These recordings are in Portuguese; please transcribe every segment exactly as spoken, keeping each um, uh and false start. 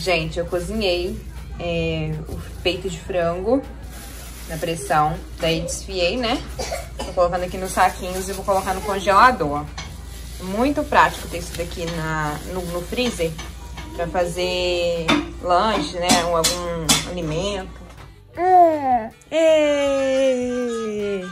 Gente, eu cozinhei é, o peito de frango na pressão, daí desfiei, né? Tô colocando aqui nos saquinhos e vou colocar no congelador. Muito prático ter isso daqui na, no, no freezer pra fazer lanche, né? Ou algum alimento. É. É.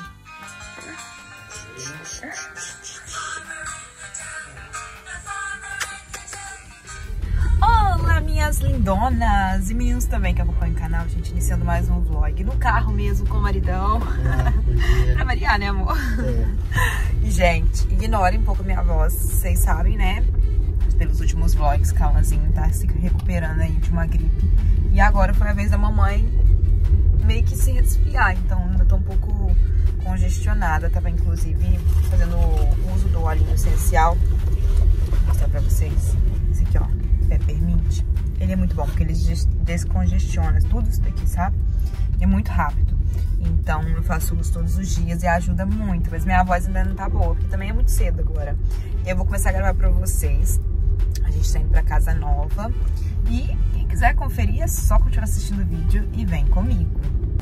Olá, minhas lindonas e meninos também que acompanham o canal, gente, iniciando mais um vlog no carro mesmo com o maridão. Ah, pra variar, né, amor? É. E, gente, ignorem um pouco a minha voz, vocês sabem, né? Pelos últimos vlogs, Cauãzinho tá se recuperando aí de uma gripe. E agora foi a vez da mamãe meio que se resfriar, então ainda tô um pouco congestionada. Tava, inclusive, fazendo uso do óleo essencial. Vou mostrar pra vocês. Esse aqui, ó. Peppermint, ele é muito bom porque ele descongestiona tudo isso daqui, sabe? E é muito rápido, então eu faço uso todos os dias e ajuda muito, mas minha voz ainda não tá boa, porque também é muito cedo agora. E eu vou começar a gravar pra vocês. A gente tá indo pra casa nova e quem quiser conferir é só continuar assistindo o vídeo e vem comigo.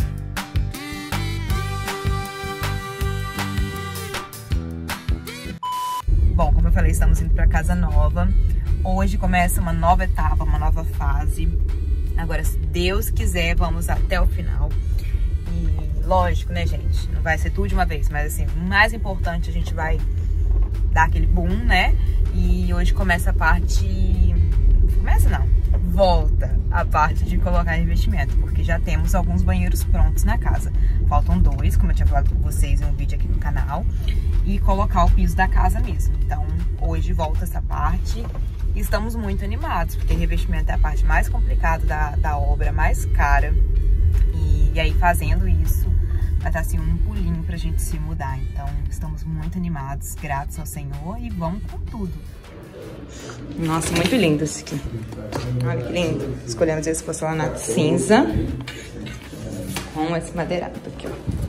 Bom, como eu falei, estamos indo pra casa nova. Hoje começa uma nova etapa, uma nova fase. Agora, se Deus quiser, vamos até o final. E lógico, né, gente? Não vai ser tudo de uma vez, mas assim, o mais importante, a gente vai dar aquele boom, né? E hoje começa a parte... Começa não, volta a parte de colocar revestimento, porque já temos alguns banheiros prontos na casa. Faltam dois, como eu tinha falado com vocês em um vídeo aqui no canal. E colocar o piso da casa mesmo. Então, hoje volta essa parte. E estamos muito animados, porque revestimento é a parte mais complicada da, da obra, mais cara. E, e aí, fazendo isso, vai estar assim um pulinho pra gente se mudar. Então, estamos muito animados, gratos ao Senhor e vamos com tudo. Nossa, muito lindo esse aqui. Olha que lindo. Escolhemos esse porcelanato cinza com esse madeirado aqui, ó.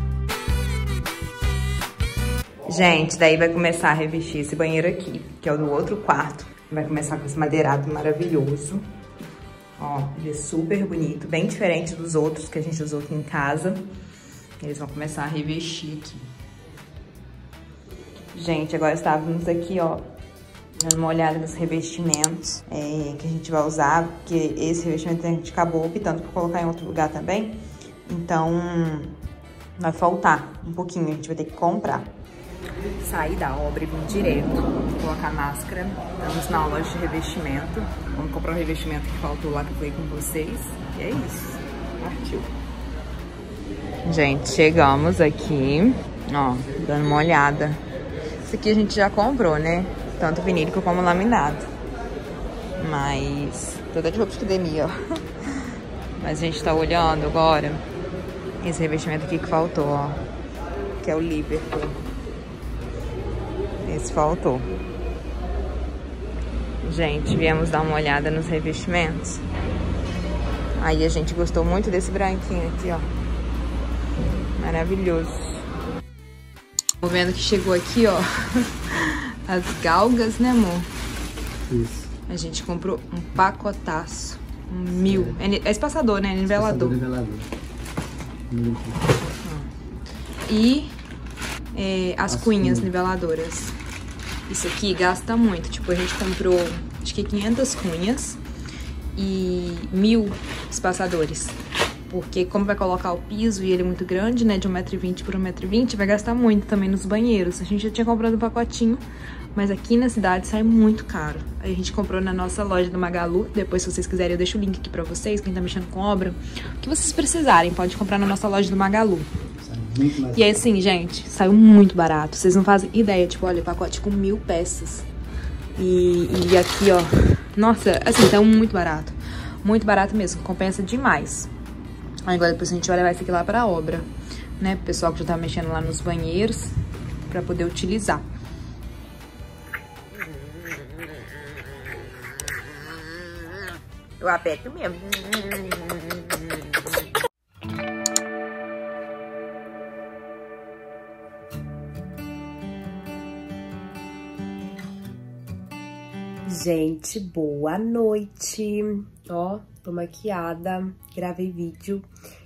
Gente, daí vai começar a revestir esse banheiro aqui, que é o do outro quarto. Vai começar com esse madeirado maravilhoso. Ó, ele é super bonito, bem diferente dos outros que a gente usou aqui em casa. Eles vão começar a revestir aqui. Gente, agora estávamos aqui, ó, dando uma olhada nos revestimentos é, que a gente vai usar, porque esse revestimento a gente acabou optando por colocar em outro lugar também. Então, vai faltar um pouquinho, a gente vai ter que comprar. Saí da obra e vim direto colocar máscara. Estamos na loja de revestimento. Vamos comprar o revestimento que faltou lá que eu falei com vocês. E é isso. Partiu. Gente, chegamos aqui. Ó, dando uma olhada. Isso aqui a gente já comprou, né? Tanto vinílico como laminado. Mas... toda de roupa de academia, ó. Mas a gente tá olhando agora esse revestimento aqui que faltou, ó. Que é o Liverpool. Esse faltou. Gente, viemos dar uma olhada nos revestimentos. Aí a gente gostou muito desse branquinho aqui, ó. Maravilhoso. Tô vendo que chegou aqui, ó, as galgas, né, amor? Isso. A gente comprou um pacotaço. Um mil. É, é espaçador, né? Nivelador. Espaçador, nivelador. E é, as, as cunhas cunhas niveladoras. Isso aqui gasta muito. Tipo, a gente comprou, acho que quinhentas cunhas e mil espaçadores. Porque como vai colocar o piso e ele é muito grande, né, de um metro e vinte por um metro e vinte, vai gastar muito também nos banheiros. A gente já tinha comprado um pacotinho, mas aqui na cidade sai muito caro. Aí a gente comprou na nossa loja do Magalu. Depois, se vocês quiserem, eu deixo o link aqui pra vocês, quem tá mexendo com obra. O que vocês precisarem, pode comprar na nossa loja do Magalu. E aí, assim, gente, saiu muito barato. Vocês não fazem ideia, tipo, olha, pacote com mil peças. E, e aqui, ó, nossa, assim, tá muito barato. Muito barato mesmo, compensa demais. Agora depois a gente vai levar esse aqui lá pra obra, né? Pro pessoal que já tá mexendo lá nos banheiros, pra poder utilizar. Eu aperto mesmo. Gente, boa noite. Ó, tô maquiada, gravei vídeo.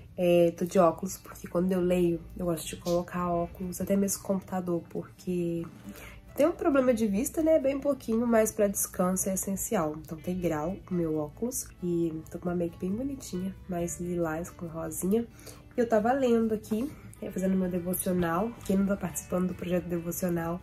É, tô de óculos, porque quando eu leio, eu gosto de colocar óculos, até mesmo computador, porque tem um problema de vista, né? Bem pouquinho, mas pra descanso é essencial. Então tem grau o meu óculos. E tô com uma make bem bonitinha, mais lilás com rosinha. E eu tava lendo aqui, fazendo meu devocional. Quem não tá participando do projeto devocional,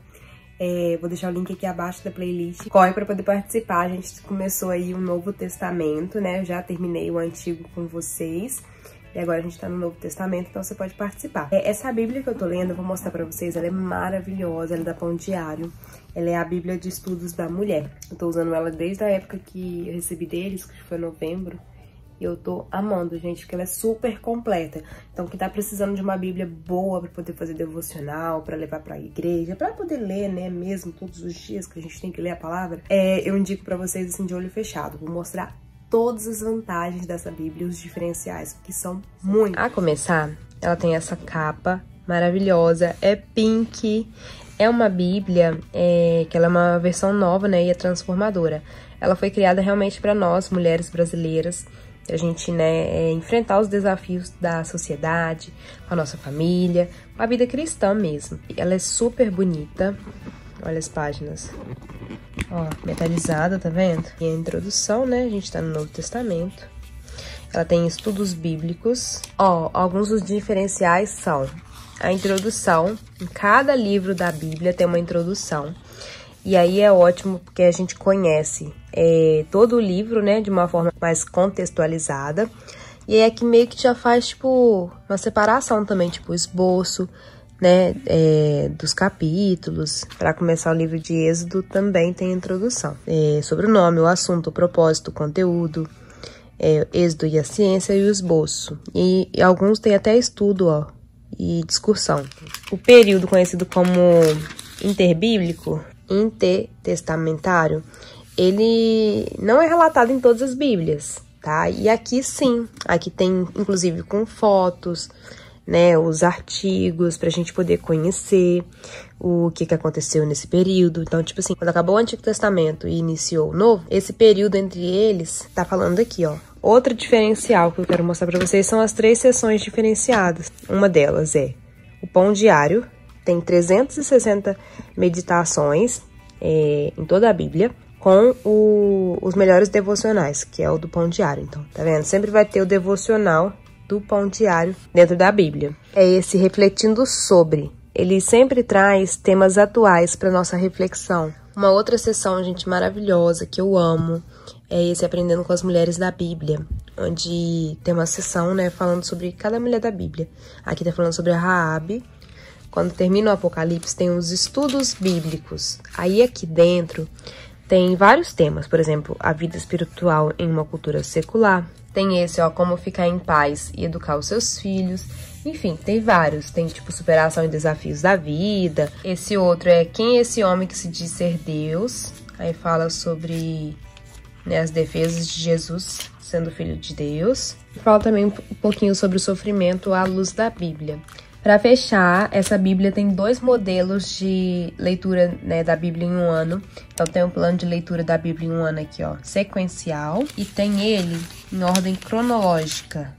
é, vou deixar o link aqui abaixo da playlist. Corre pra poder participar. A gente começou aí um Novo Testamento, né? Eu já terminei o Antigo com vocês. E agora a gente tá no Novo Testamento, então você pode participar. Essa Bíblia que eu tô lendo, eu vou mostrar pra vocês, ela é maravilhosa, ela é da Pão Diário. Ela é a Bíblia de Estudos da Mulher. Eu tô usando ela desde a época que eu recebi deles, que foi novembro. E eu tô amando, gente, porque ela é super completa. Então, quem tá precisando de uma Bíblia boa pra poder fazer devocional, pra levar pra igreja, pra poder ler, né, mesmo todos os dias que a gente tem que ler a palavra, é, eu indico pra vocês, assim, de olho fechado. Vou mostrar todas as vantagens dessa Bíblia, os diferenciais, que são muitos. A começar, ela tem essa capa maravilhosa, é pink, é uma Bíblia é, que ela é uma versão nova, né, e é transformadora. Ela foi criada realmente para nós, mulheres brasileiras, a gente, né, é, enfrentar os desafios da sociedade, com a nossa família, com a vida cristã mesmo. Ela é super bonita, olha as páginas. Ó, metalizada, tá vendo? E a introdução, né? A gente tá no Novo Testamento. Ela tem estudos bíblicos. Ó, alguns dos diferenciais são a introdução. Em cada livro da Bíblia tem uma introdução. E aí é ótimo porque a gente conhece é, todo o livro, né? De uma forma mais contextualizada. E aí aqui meio que já faz, tipo, uma separação também, tipo, esboço, né, é, dos capítulos. Para começar o livro de Êxodo também tem introdução é, sobre o nome, o assunto, o propósito, o conteúdo, é, Êxodo e a ciência e o esboço. E, e alguns têm até estudo, ó, e discussão. O período conhecido como interbíblico, intertestamentário, ele não é relatado em todas as Bíblias, tá? E aqui sim, aqui tem inclusive com fotos, né, os artigos, pra gente poder conhecer o que que aconteceu nesse período. Então, tipo assim, quando acabou o Antigo Testamento e iniciou o Novo, esse período entre eles, tá falando aqui, ó. Outro diferencial que eu quero mostrar pra vocês são as três seções diferenciadas. Uma delas é o Pão Diário, tem trezentas e sessenta meditações é, em toda a Bíblia, com o, os melhores devocionais, que é o do Pão Diário. Então, tá vendo? Sempre vai ter o devocional do Pão Diário dentro da Bíblia. É esse refletindo sobre. Ele sempre traz temas atuais para nossa reflexão. Uma outra sessão, gente, maravilhosa, que eu amo, é esse Aprendendo com as Mulheres da Bíblia, onde tem uma sessão, né, falando sobre cada mulher da Bíblia. Aqui tá falando sobre a Raabe. Quando termina o Apocalipse, tem os estudos bíblicos. Aí aqui dentro tem vários temas, por exemplo, a vida espiritual em uma cultura secular. Tem esse, ó, como ficar em paz e educar os seus filhos. Enfim, tem vários. Tem, tipo, superação e desafios da vida. Esse outro é quem é esse homem que se diz ser Deus. Aí fala sobre, né, as defesas de Jesus sendo filho de Deus. Fala também um pouquinho sobre o sofrimento à luz da Bíblia. Para fechar, essa Bíblia tem dois modelos de leitura, né, da Bíblia em um ano. Então tem um plano de leitura da Bíblia em um ano aqui, ó, sequencial. E tem ele em ordem cronológica.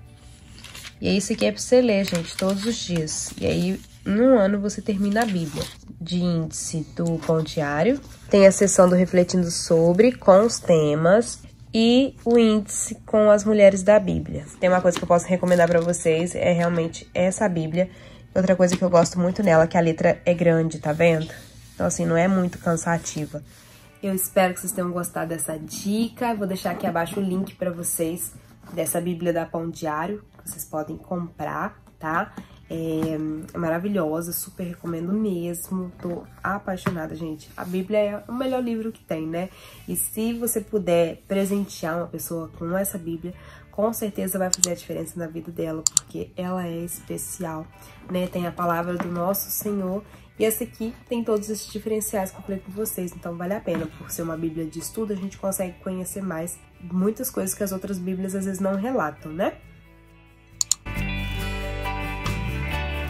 E é isso aqui é pra você ler, gente, todos os dias. E aí, em um ano, você termina a Bíblia. De índice do Pão Diário. Tem a seção do Refletindo Sobre, com os temas. E o índice com as mulheres da Bíblia. Tem uma coisa que eu posso recomendar pra vocês, é realmente essa Bíblia. Outra coisa que eu gosto muito nela, que a letra é grande, tá vendo? Então, assim, não é muito cansativa. Eu espero que vocês tenham gostado dessa dica. Vou deixar aqui abaixo o link pra vocês dessa Bíblia da Pão Diário, que vocês podem comprar, tá? É, é maravilhosa, super recomendo mesmo. Tô apaixonada, gente. A Bíblia é o melhor livro que tem, né? E se você puder presentear uma pessoa com essa Bíblia, com certeza vai fazer a diferença na vida dela, porque ela é especial, né? Tem a palavra do nosso Senhor. E essa aqui tem todos esses diferenciais que eu falei com vocês, então vale a pena. Por ser uma Bíblia de estudo, a gente consegue conhecer mais muitas coisas que as outras Bíblias às vezes não relatam, né?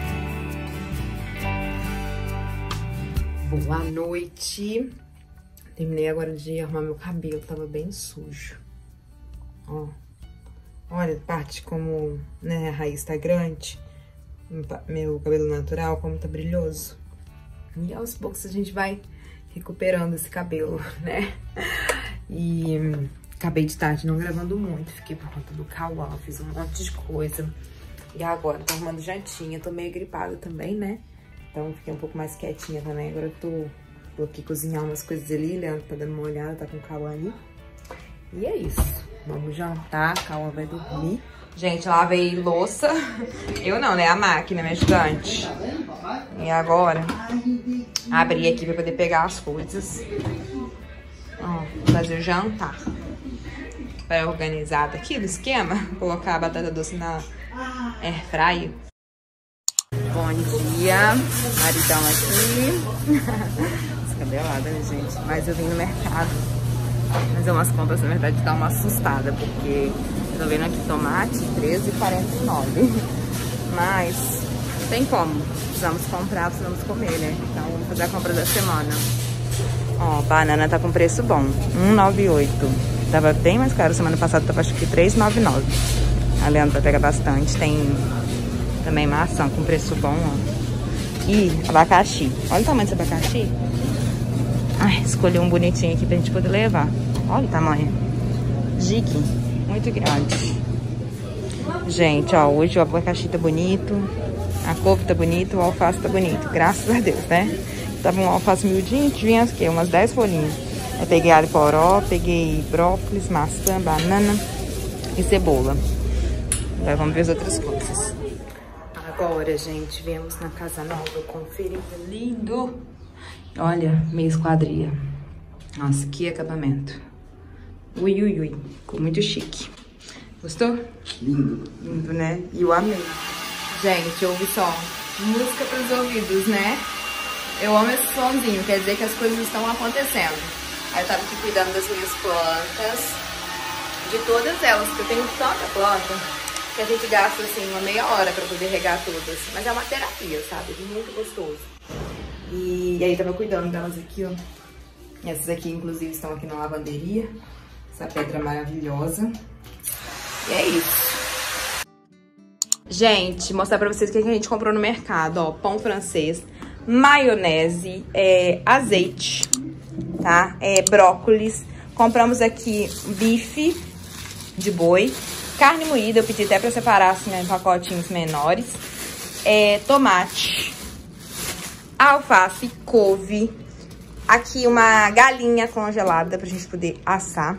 Boa noite! Terminei agora de arrumar meu cabelo, tava bem sujo. Ó. Olha, parte como, né, a raiz tá grande. Meu cabelo natural, como tá brilhoso. E aos poucos a gente vai recuperando esse cabelo, né? E acabei de tarde não gravando muito, fiquei por conta do Cauã, fiz um monte de coisa. E agora tô arrumando jantinha, tô meio gripada também, né? Então fiquei um pouco mais quietinha também. Agora eu tô, tô aqui cozinhar umas coisas ali, Leandro tá dando uma olhada, tá com o Cauã ali. E é isso, vamos jantar, Cauã vai dormir. Gente, lavei louça. Eu não, né? A máquina, minha ajudante. E agora, abri aqui pra poder pegar as coisas. Ó, fazer o jantar. Para organizado aqui do esquema. Colocar a batata doce na airfryer. Bom dia. Maridão aqui. Descabelada, né, gente? Mas eu vim no mercado fazer umas compras, na verdade, dá uma assustada, porque eu tô vendo aqui tomate, treze reais e quarenta e nove centavos. Mas tem como. Precisamos comprar, precisamos comer, né? Então vamos fazer a compra da semana. Ó, banana tá com preço bom, um real e noventa e oito centavos. Tava bem mais caro, semana passada tava acho que três reais e noventa e nove centavos. A Leandro vai pegar bastante. Tem também maçã com preço bom, ó. E abacaxi. Olha o tamanho desse abacaxi. Ai, escolhi um bonitinho aqui pra gente poder levar. Olha o tamanho. Jique. Muito grande. Gente, ó, hoje o abacaxi tá bonito. A couve tá bonita, o alface tá bonito. Graças a Deus, né? Tava um alface miudinho, tinha aqui, umas dez folhinhas. Eu peguei alho poró, peguei brócolis, maçã, banana e cebola. Agora vamos ver as outras coisas. Agora, gente, viemos na casa nova conferir. Lindo! Olha, meia esquadria. Nossa, que acabamento. Ui, ui, ui. Ficou muito chique. Gostou? Lindo. Lindo, né? E eu amei. Gente, ouve só. Música pros ouvidos, né? Eu amo esse sonzinho. Quer dizer que as coisas estão acontecendo. Aí eu tava aqui cuidando das minhas plantas. De todas elas, porque eu tenho tanta planta que a gente gasta, assim, uma meia hora pra poder regar todas. Mas é uma terapia, sabe? Muito gostoso. E, e aí tava cuidando delas aqui, ó. Essas aqui, inclusive, estão aqui na lavanderia. Essa pedra maravilhosa. E é isso. Gente, mostrar pra vocês o que a gente comprou no mercado, ó. Pão francês, maionese, é, azeite, tá? É, brócolis. Compramos aqui bife de boi, carne moída. Eu pedi até pra separar, assim, em pacotinhos menores. É, tomate, alface, couve. Aqui uma galinha congelada pra gente poder assar.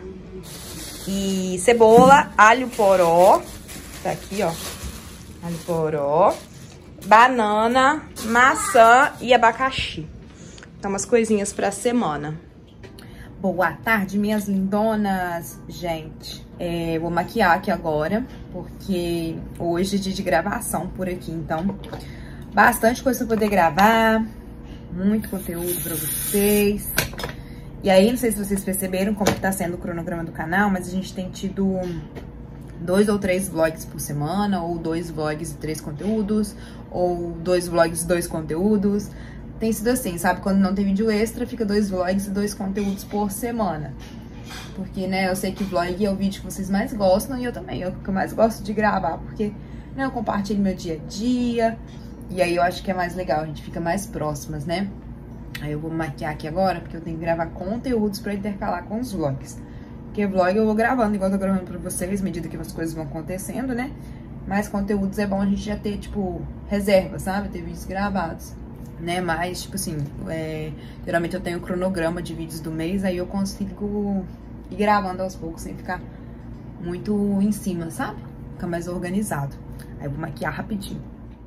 E cebola, alho poró. Tá aqui, ó. Alho poró. Banana, maçã e abacaxi. Então, umas coisinhas pra semana. Boa tarde, minhas lindonas. Gente, é, vou maquiar aqui agora, porque hoje é dia de gravação por aqui. Então, bastante coisa pra poder gravar. Muito conteúdo pra vocês. E aí, não sei se vocês perceberam como que tá sendo o cronograma do canal, mas a gente tem tido dois ou três vlogs por semana, ou dois vlogs e três conteúdos, ou dois vlogs e dois conteúdos. Tem sido assim, sabe? Quando não tem vídeo extra, fica dois vlogs e dois conteúdos por semana. Porque, né, eu sei que vlog é o vídeo que vocês mais gostam, e eu também, é o que eu mais gosto de gravar, porque, né, eu compartilho meu dia a dia, e aí eu acho que é mais legal, a gente fica mais próximas, né? Aí eu vou maquiar aqui agora, porque eu tenho que gravar conteúdos pra intercalar com os vlogs. Porque vlog eu vou gravando, igual eu tô gravando pra vocês, à medida que as coisas vão acontecendo, né? Mas conteúdos é bom a gente já ter, tipo, reserva, sabe? Ter vídeos gravados, né? Mas, tipo assim, é... geralmente eu tenho o cronograma de vídeos do mês, aí eu consigo ir gravando aos poucos, sem ficar muito em cima, sabe? Fica mais organizado. Aí eu vou maquiar rapidinho.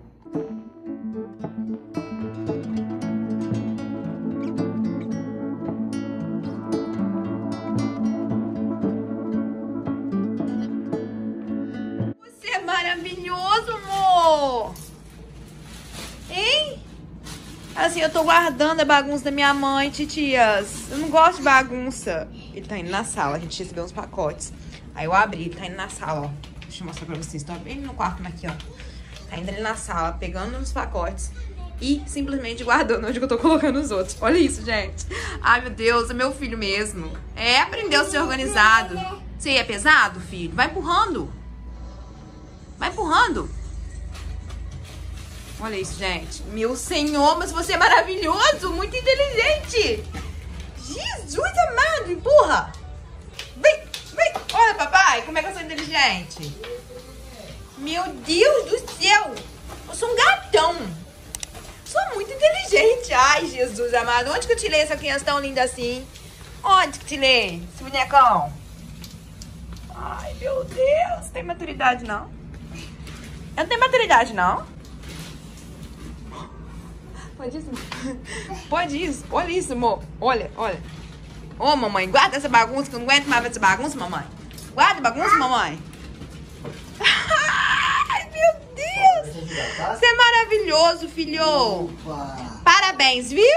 Maravilhoso, amor! Hein? Assim, eu tô guardando a bagunça da minha mãe, titias. Eu não gosto de bagunça. Ele tá indo na sala, a gente recebeu uns pacotes. Aí eu abri, ele tá indo na sala, ó. Deixa eu mostrar pra vocês. Tô bem no quarto, aqui, ó. Tá indo ali na sala, pegando uns pacotes. e simplesmente guardando onde eu tô colocando os outros. Olha isso, gente. Ai, meu Deus, é meu filho mesmo. É, aprendeu a ser organizado. Você é pesado, filho? Vai empurrando. Vai empurrando. Olha isso, gente. Meu senhor, mas você é maravilhoso, muito inteligente. Jesus amado, empurra. Vem, vem. Olha, papai, como é que eu sou inteligente. Meu Deus do céu. Eu sou um gatão. Sou muito inteligente. Ai, Jesus amado. Onde que eu tirei essa criança tão linda assim? Onde que tirei esse bonecão? Ai, meu Deus. Tem maturidade, não? Eu não tenho maturidade, não? Pode isso? Pode isso? Olha isso, amor. Olha, olha. Ô, mamãe, guarda essa bagunça, que eu não aguento mais ver essa bagunça, mamãe. Guarda a bagunça, mamãe. Ai, meu Deus. Você é maravilhoso, filho. Opa. Parabéns, viu?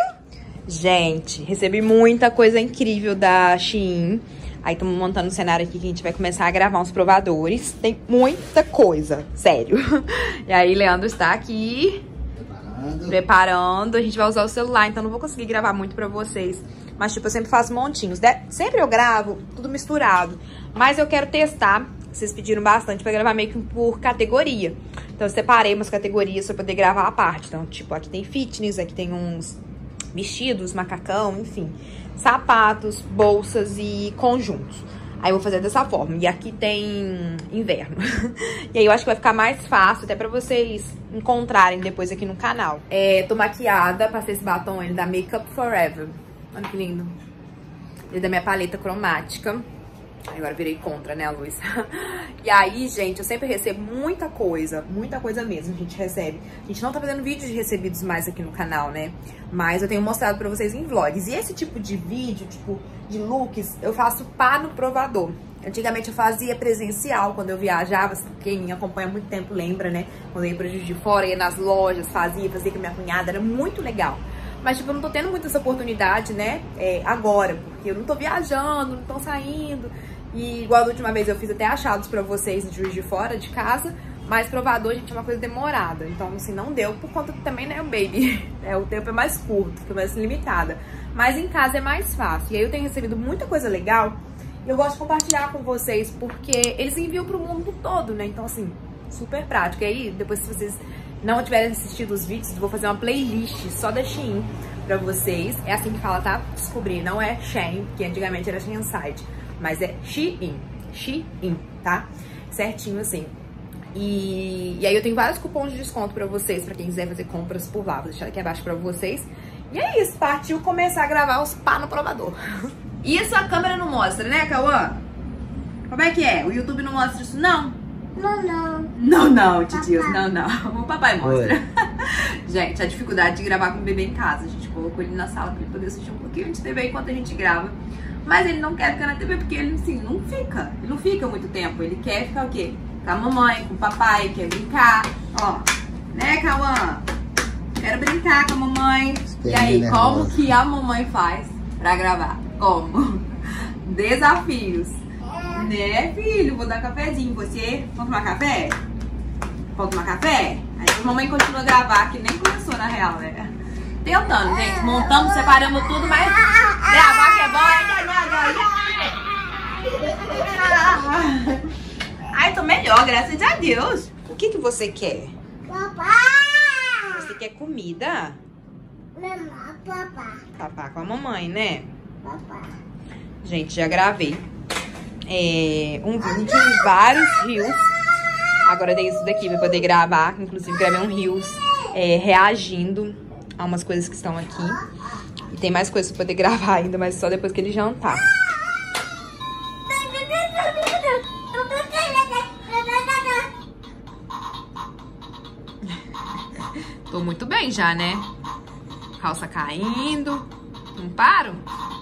Gente, recebi muita coisa incrível da Shein. Aí estamos montando um cenário aqui que a gente vai começar a gravar uns provadores. Tem muita coisa, sério. E aí, Leandro está aqui preparando. preparando. A gente vai usar o celular, então não vou conseguir gravar muito pra vocês. Mas, tipo, eu sempre faço montinhos. De... Sempre eu gravo tudo misturado. Mas eu quero testar. Vocês pediram bastante pra gravar meio que por categoria. Então, eu separei umas categorias pra poder gravar a parte. Então, tipo, aqui tem fitness, aqui tem uns vestidos, macacão, enfim. Sapatos, bolsas e conjuntos. Aí eu vou fazer dessa forma. E aqui tem inverno. E aí eu acho que vai ficar mais fácil até pra vocês encontrarem depois aqui no canal. É, tô maquiada, passei esse batom ele da Makeup Forever. Olha que lindo. Ele é da minha paleta cromática. Agora virei contra, né, a luz. E aí, gente, eu sempre recebo muita coisa. Muita coisa mesmo a gente recebe. A gente não tá fazendo vídeos de recebidos mais aqui no canal, né? Mas eu tenho mostrado pra vocês em vlogs. E esse tipo de vídeo, tipo, de looks, eu faço pá no provador. Antigamente eu fazia presencial quando eu viajava. Quem me acompanha há muito tempo lembra, né? Quando eu ia pra Juiz de Fora, ia nas lojas, fazia, fazia com a minha cunhada. Era muito legal. Mas, tipo, eu não tô tendo muito essa oportunidade, né, é, agora. Porque eu não tô viajando, não tô saindo. E igual da última vez eu fiz até achados pra vocês de Juiz de Fora, de casa. Mas provador, gente, é uma coisa demorada. Então, assim, não deu por conta que também, né, o baby. É, o tempo é mais curto, fica mais limitada. Mas em casa é mais fácil. E aí eu tenho recebido muita coisa legal. E eu gosto de compartilhar com vocês, porque eles enviam pro mundo todo, né? Então, assim, super prático. E aí, depois se vocês não tiverem assistido os vídeos, eu vou fazer uma playlist só da Shein pra vocês. É assim que fala, tá? Descobri, não é Shein, que antigamente era Shein Site, mas é Shein, Shein, tá? Certinho assim. E, e aí eu tenho vários cupons de desconto pra vocês, pra quem quiser fazer compras por lá. Vou deixar aqui abaixo pra vocês. E é isso, partiu começar a gravar os pá no provador. Isso a câmera não mostra, né, Cauã? Como é que é? O YouTube não mostra isso, não? Não, não. Não, não, titios, não, não. O papai mostra. Gente, a dificuldade de gravar com o bebê em casa. A gente colocou ele na sala pra ele poder assistir um pouquinho de T V enquanto a gente grava. Mas ele não quer ficar na T V porque ele, assim, não fica. Ele não fica muito tempo. Ele quer ficar o quê? Com a mamãe, com o papai, quer brincar. Ó, né, Cauã? Quero brincar com a mamãe. E aí, como que a mamãe faz pra gravar? Como? Desafios. Né, filho? Vou dar cafezinho. Você? Vamos tomar café? Vamos tomar café? Aí a mamãe continua a gravar, que nem começou na real, né? Tentando, gente. Montamos, separamos tudo, mas gravar que é bom. Ai, tô melhor, graças a Deus. O que que você quer? Papai! Você quer comida? Mamãe, papai. Papá com a mamãe, né? Papai. Gente, já gravei é, um vídeo em vários reels. Agora tem isso daqui pra poder gravar. Inclusive gravei um reels é, reagindo a umas coisas que estão aqui. E tem mais coisas pra poder gravar ainda, mas só depois que ele jantar. Tô muito bem já, né? Calça caindo. Não paro?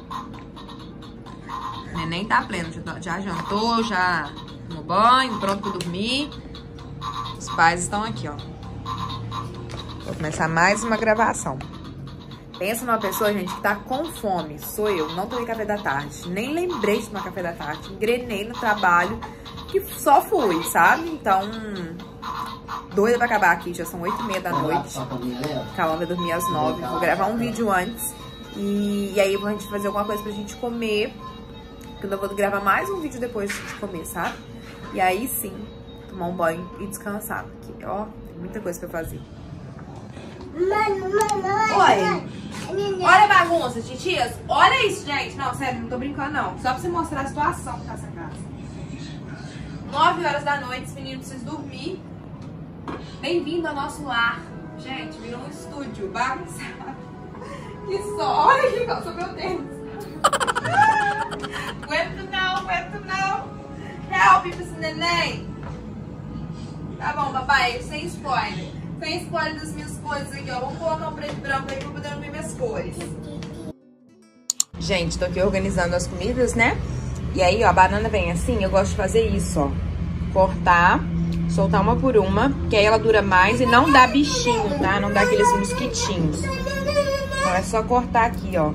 Neném tá pleno. Já, já jantou, já tomou banho, pronto pra dormir. Os pais estão aqui, ó. Vou começar mais uma gravação. Pensa numa pessoa, gente, que tá com fome. Sou eu. Não tomei café da tarde. Nem lembrei de tomar café da tarde. Engrenei no trabalho que só fui, sabe? Então... doida pra acabar aqui, já são oito e meia da noite. Calma, vai dormir às nove. Vou gravar um vídeo antes. E, e aí a gente vai fazer alguma coisa pra gente comer. Porque eu vou gravar mais um vídeo depois de comer, sabe? E aí sim, tomar um banho e descansar. Porque, ó, tem muita coisa pra fazer. Oi! Olha a bagunça, titias. Olha isso, gente. Não, sério, não tô brincando, não. Só pra você mostrar a situação que tá essa casa. nove horas da noite, os meninos precisam dormir. Bem-vindo ao nosso lar. Gente, virou um estúdio bagunçado. Que só. Olha aqui, calça meu tênis. Aguento não, aguento não. Help pra esse neném. Tá bom, papai, sem spoiler. Sem spoiler das minhas cores aqui, ó. Vamos colocar um preto e branco aí pra poder ver minhas cores. Gente, tô aqui organizando as comidas, né? E aí, ó, a banana vem assim, eu gosto de fazer isso, ó. Cortar, soltar uma por uma, que aí ela dura mais e não dá bichinho, tá? Não dá aqueles mosquitinhos. Então é só cortar aqui, ó.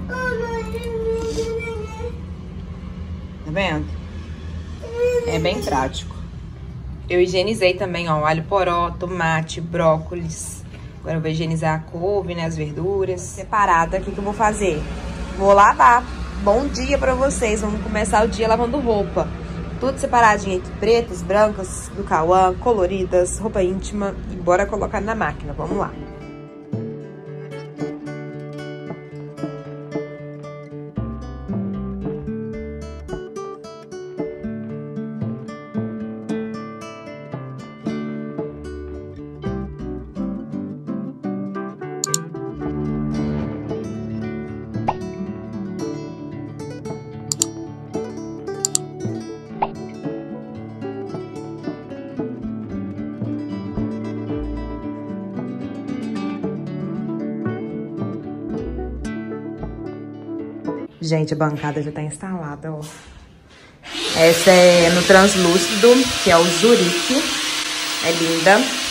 Tá vendo? É bem prático. Eu higienizei também, ó, alho poró, tomate, brócolis. Agora eu vou higienizar a couve, né, as verduras. Separada, o que que eu vou fazer? Vou lavar. Bom dia pra vocês, vamos começar o dia lavando roupa. Tudo separadinho aqui, pretas, brancas, do Cauã, coloridas, roupa íntima. E bora colocar na máquina, vamos lá. Gente, a bancada já tá instalada, ó. Essa é no translúcido, que é o Zurique. É linda.